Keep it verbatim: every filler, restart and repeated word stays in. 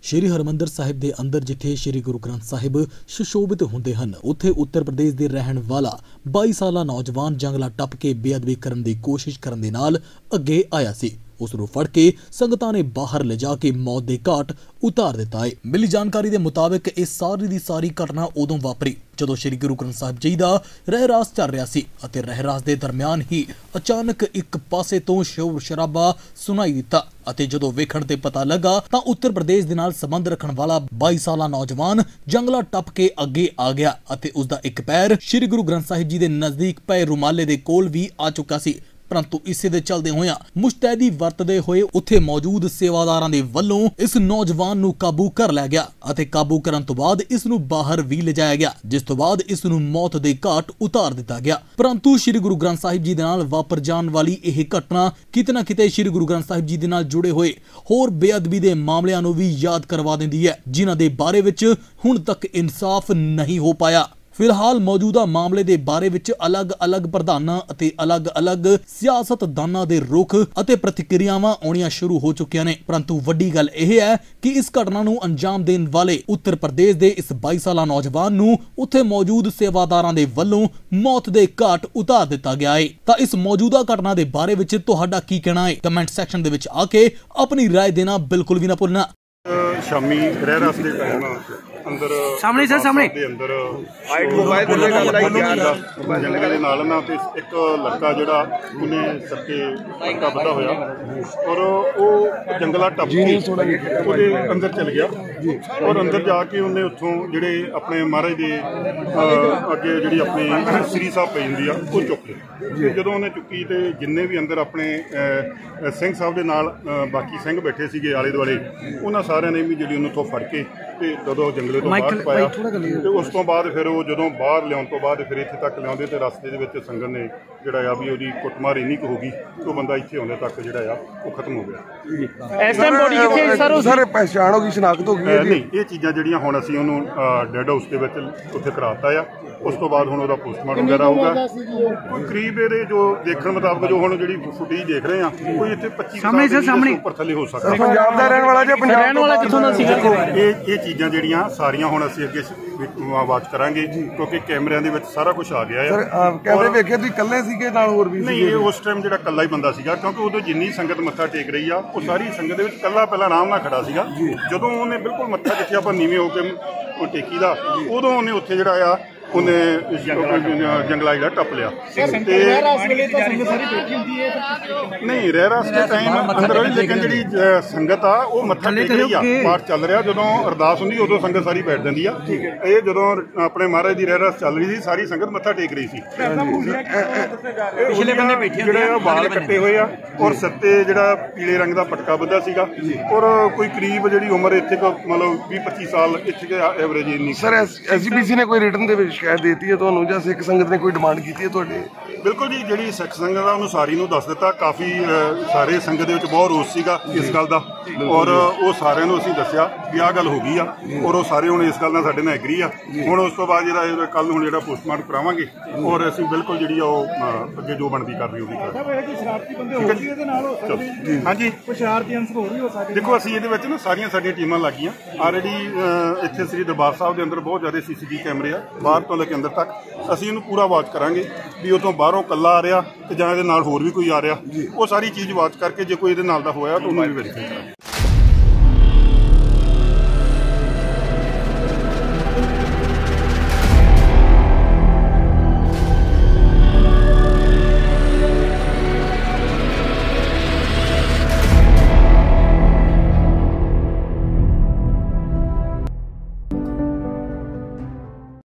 श्री हरमंदिर साहिब के अंदर जिथे श्री गुरु ग्रंथ साहिब सुशोभित होंदे हन, उत्थे उत्तर प्रदेश के रहन वाला बाई साला नौजवान जंगला टप के बेअदबी करने की कोशिश करने दे नाल अगे आया सी। उसनूं फड़ के संगतां ने बाहर ले जाके मौत दे घाट उतार दिता है। मिली जानकारी के मुताबिक इस सारी दी सारी घटना उदों वापरी जदों श्री गुरु ग्रंथ साहिब जी दा रहरास चल रहा सी अते रहरास दे दरम्यान ही अचानक एक पासे तो शोर शराबा सुनाई दिता अते जदों वेखण ते पता लगा तां उत्तर प्रदेश दे नाल संबंध रखण वाला बाई साला नौजवान जंगला टप के अगे आ गया अते उसदा एक पैर श्री गुरु ग्रंथ साहिब जी दे नजदीक पए रुमाले दे कोल भी आ चुका सी। परंतु इसे दे चलदे होया मुस्तैदी वरतदे होए उत्थे मौजूद सेवादारां दे वल्लों इस नौजवान नूं काबू कर लिया गया अते काबू करन तो बाद इस नूं बाहर भी ले जाया गया, जिस तो बाद इस नूं मौत दे घाट उतार दिता गया। परंतु श्री गुरु ग्रंथ साहिब जी दे नाल वापर जाण वाली यह घटना किते ना किते श्री गुरु ग्रंथ साहिब जी दे नाल जुड़े होए होर बेअदबी दे मामलिਆਂ नूं भी याद करवा दिंदी है, जिन्हां दे बारे विच हुण तक इंसाफ नहीं हो पाया। फिलहाल मौजूदा मामले के बारे विच अलग अलग प्रधानां अते अलग अलग सियासतदानां दे रुख अते प्रतिक्रियावां आउणियां शुरू हो चुकियां ने। परंतु वड्डी गल यह है कि इस घटना नूं अंजाम देण वाले उत्तर प्रदेश दे इस बाई साला नौजवान नूं उत्थे मौजूद सेवादारां दे वल्लों मौत दे घाट उतार दिता गया है। तां इस मौजूदा घटना के बारे विच तुहाडा की कहना है? कमेंट सैक्शन दे विच आके अपनी राय देना बिल्कुल भी ना भुलना। शामी रहरास दे टाइम अंदर सामने सर सामने अंदर हाइट मोबाइल बोले जंगल दे नाल ना ते एक लड़का जिहड़ा उन्हें सट्टे पट्टा बधा होया और वो जंगला टप के ਉਹਦੇ अंदर चल गया और अंदर जाके उन्हें उत्थों जिहड़े अपने महाराज दे अगे जिहड़ी अपनी श्री साहब पई हुंदी आ वो चुक लई। जदों उन्हें चुकी ते जिन्ने भी अंदर अपने सिंह साहब दे नाल बाकी सिंह बैठे सीगे आले दुआले उन्हां सारिਆਂ ने भी जिहड़ी उन्होंने फड़ के ਤੇ ਜਦੋਂ ਜੰਗਲੇ ਤੋਂ ਬਾਹਰ ਪਾਇਆ ਤੇ ਉਸ ਤੋਂ ਬਾਅਦ ਫਿਰ ਉਹ ਜਦੋਂ ਬਾਹਰ ਲਿਆਉਣ ਤੋਂ ਬਾਅਦ ਫਿਰ ਇੱਥੇ ਤੱਕ ਲਿਆਉਂਦੇ ਤੇ ਰਸਤੇ ਦੇ ਵਿੱਚ ਸੰਗਤ ਨੇ ਜਿਹੜਾ ਆ ਵੀ ਉਹਦੀ ਕੁੱਟਮਾਰ ਇੰਨੀ ਕੁ ਹੋ ਗਈ ਕਿ ਉਹ ਬੰਦਾ ਇੱਥੇ ਆਉਂਦੇ ਤੱਕ ਜਿਹੜਾ ਆ ਉਹ ਖਤਮ ਹੋ ਗਿਆ। ਇਸ ਟਾਈਮ ਬੋਡੀ ਕਿੱਥੇ ਸਰ? ਸਰ ਪਛਾਣ ਹੋ ਗਈ, ਸ਼ਨਾਖਤ ਹੋ ਗਈ? ਨਹੀਂ, ਇਹ ਚੀਜ਼ਾਂ ਜਿਹੜੀਆਂ ਹੁਣ ਅਸੀਂ ਉਹਨੂੰ ਡੈਡ ਹਾਊਸ ਦੇ ਵਿੱਚ ਉੱਥੇ ਕਰਾਤਾ ਆ। ਉਸ ਤੋਂ ਬਾਅਦ ਹੁਣ ਉਹਦਾ ਪੋਸਟਮਾਰਟਮ ਵਗੈਰਾ ਹੋਊਗਾ। ਕੋਈ ਕਰੀਬ ਇਹਦੇ ਜੋ ਦੇਖਣ ਮੁਤਾਬਕ ਜੋ ਹੁਣ ਜਿਹੜੀ ਫੁਟੇਜ ਦੇਖ ਰਹੇ ਆ ਕੋਈ ਇੱਥੇ ਪੱਚੀ ਸਾਲ ਦੇ ਉੱਪਰ ਥੱਲੇ ਹੋ ਸਕਦਾ। ਪੰਜਾਬ ਦਾ ਰਹਿਣ ਵਾਲਾ ਜਾਂ ਪੰਜਾਬ ਰਹਿਣ ਵਾਲਾ ਕਿੱਥੋਂ ਦਾ ਸੀਗਾ? ਇਹ ਇਹ ਚੀਜ਼ਾਂ ਜਿਹੜੀਆਂ ਸਾਰੀਆਂ ਹੁਣ ਅਸੀਂ ਅੱਗੇ ਵਾਚ ਕਰਾਂਗੇ ਕਿਉਂਕਿ ਕੈਮਰਿਆਂ ਦੇ ਵਿੱਚ ਸਾਰਾ ਕੁਝ ਆ ਗਿਆ ਹੈ। ਸਰ ਕੈਮਰੇ ਵੇਖੇ ਤੁਸੀਂ ਇਕੱਲੇ ਸੀਗੇ ਨਾਲ ਹੋਰ ਵੀ? ਨਹੀਂ, ਇਹ ਉਸ ਟਾਈਮ ਜਿਹੜਾ ਇਕੱਲਾ ਹੀ ਬੰਦਾ ਸੀਗਾ ਕਿਉਂਕਿ ਉਦੋਂ ਜਿੰਨੀ ਸੰਗਤ ਮੱਥਾ ਟੇਕ ਰਹੀ ਆ ਉਹ ਸਾਰੀ ਸੰਗਤ ਦੇ ਵਿੱਚ ਇਕੱਲਾ ਪਹਿਲਾਂ ਆਰਾਮ ਨਾਲ ਖੜਾ ਸੀਗਾ। ਜਦੋਂ ਉਹਨੇ ਬਿਲਕੁਲ ਮੱਥਾ ਜਿੱਥੇ ਆਪਾਂ ਨੀਵੇਂ ਹੋ ਕੇ ਉਹ ਟੇਕੀ ਦਾ ਉਦੋਂ ਉਹਨੇ ਉੱਥੇ ਜਿਹੜਾ ਆ ਉਹਨੇ ਜੰਗਲਾ ਜਿਹੜਾ ਟੱਪ ਲਿਆ। ਨਹੀਂ, ਰਹਿਰਾਸ ਦੇ ਟਾਈਮ ਅੰਦਰ ਹੋਈ ਲੇਕਿਨ ਜਿਹੜੀ ਸੰਗਤ ਆ ਉਹ ਮੱਥਾ ਟੇਕ ਰਹੀ ਆ, ਪਾਠ ਚੱਲ ਰਿਹਾ। ਜਦੋਂ ਅਰਦਾਸ ਹੁੰਦੀ ਉਦੋਂ ਸੰਗਤ ਸਾਰੀ ਬੈਠ ਜਾਂਦੀ ਆ। ਇਹ ਜਦੋਂ ਆਪਣੇ ਮਹਾਰਾਜ ਦੀ ਰਹਿਰਾਸ ਚੱਲ ਰਹੀ ਸੀ ਸਾਰੀ ਸੰਗਤ ਮੱਥਾ ਟੇਕ ਰਹੀ ਸੀ। ਪਿਛਲੇ ਬੰਨੇ ਬੈਠੇ ਜਿਹੜੇ ਵਾਲ ਕੱਟੇ ਹੋਏ ਆ ਔਰ ਸੱਤੇ ਜਿਹੜਾ ਪੀਲੇ ਰੰਗ ਦਾ ਪਟਕਾ ਬੱਧਾ ਸੀਗਾ ਔਰ ਕੋਈ ਕਰੀਬ ਜਿਹੜੀ ਉਮਰ ਇੱਥੇ ਮਤਲਬ ਵੀਹ ਪੱਚੀ ਸਾਲ ਇੱਥੇ ਐਵਰੇਜ ਇੰਨੀ। ਸਰ ਐਸਜੀਪੀਸੀ ਨੇ ਕੋਈ ਰਿਟਨ ਦੇ ਵਿੱਚ ਸ਼ਿਕਾਇਤ ਦੇਤੀ ਹੈ ਤੁਹਾਨੂੰ ਜਾਂ ਸਿੱਖ ਸੰਗਤ ਨੇ ਕੋਈ ਡਿਮਾਂਡ ਕੀਤੀ ਹੈ ਤੁਹਾਡੀ? ਬਿਲਕੁਲ ਜੀ, ਜਿਹੜੀ ਸਿੱਖ ਸੰਗਤ ਆ ਉਹਨੂੰ ਸਾਰੀ ਨੂੰ ਦੱਸ ਦਿੱਤਾ। ਕਾਫੀ ਸਾਰੇ ਸੰਗਤ ਦੇ ਵਿੱਚ ਬਹੁਤ ਰੋਸ ਸੀਗਾ ਇਸ ਗੱਲ ਦਾ ਔਰ ਉਹ ਸਾਰਿਆਂ ਨੂੰ ਅਸੀਂ ਦੱਸਿਆ ਵੀ ਆਹ ਗੱਲ ਹੋ ਗਈ ਆ ਔਰ ਉਹ ਸਾਰੇ ਹੁਣ ਇਸ ਗੱਲ ਨਾਲ ਸਾਡੇ ਨਾਲ ਐਗਰੀ ਆ। ਹੁਣ ਉਸ ਤੋਂ ਬਾਅਦ ਜਿਹੜਾ ਕੱਲ ਨੂੰ ਹੁਣ ਜਿਹੜਾ ਪੋਸਟਮਾਰਟਮ ਕਰਾਵਾਂਗੇ ਔਰ ਅਸੀਂ ਬਿਲਕੁਲ ਜਿਹੜੀ ਆ ਉਹ ਅੱਗੇ ਜੋ ਬਣਦੀ ਕਰ ਰਹੀ ਉਹ ਵੀ ਕਰਾਂਗੇ। ਹਾਂਜੀ, ਦੇਖੋ ਅਸੀਂ ਇਹਦੇ ਵਿੱਚ ਨਾ ਸਾਰੀਆਂ ਸਾਡੀਆਂ ਟੀਮਾਂ ਲੱਗੀਆਂ ਆਲਰੇਡੀ। ਇੱਥੇ ਸ੍ਰੀ ਦਰਬਾਰ ਸਾਹਿਬ ਦੇ ਅੰਦਰ ਬਹੁਤ ਜ਼ਿਆਦਾ ਸੀ ਸੀ ਟੀ ਕੈਮਰੇ ਆ, ਬਾਹਰ ਤੋਂ ਲੈ ਕੇ ਅੰਦਰ ਤੱਕ ਅਸੀਂ ਇਹਨੂੰ ਪੂਰਾ ਵਾਚ ਕਰਾਂਗੇ ਵੀ ਉਹ ਤੋਂ ਬਾਹਰੋਂ ਇਕੱਲਾ ਆ ਰਿਹਾ ਤੇ ਜਾਂ ਇਹਦੇ ਨਾਲ ਹੋਰ ਵੀ ਕੋਈ ਆ ਰਿਹਾ। ਉਹ ਸਾਰੀ ਚੀਜ਼ ਵਾਚ ਕਰਕੇ ਜੇ ਕੋਈ ਇਹਦੇ ਨਾਲ ਦਾ ਹੋਇਆ ਤਾਂ ਉਹਨੂੰ ਵੀ ਵੈਰੀਫਾਈ ਕਰਾਂਗੇ।